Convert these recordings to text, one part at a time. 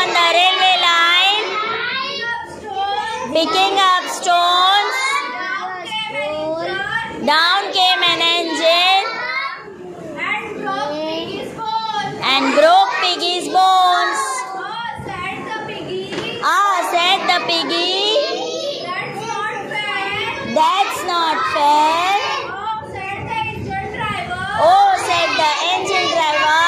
on the railway line, picking up stones. Down came an engine and broke piggy's bones. Said the piggy, that's not fair. Oh, said the engine driver,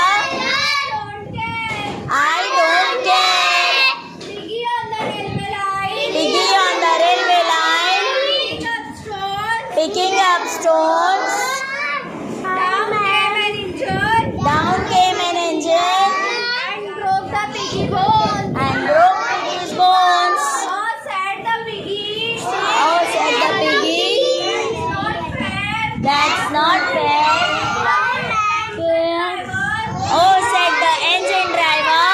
I don't care. Piggy on the railway line, picking up stones. Down came an engine and broke piggy's bones. Said the piggy, that's not fair. Said the engine driver,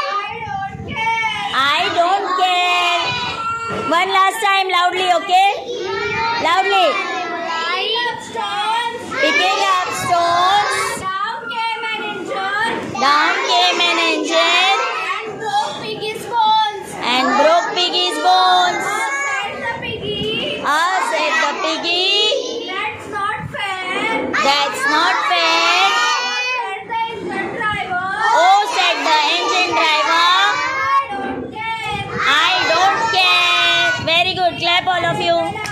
I don't care. One last time, loudly, okay? Loudly. Picking up stones. Down came an engine and broke piggy's bones. Said the piggy, that's not fair. Said the engine driver, I don't care. Very good. Clap all of you.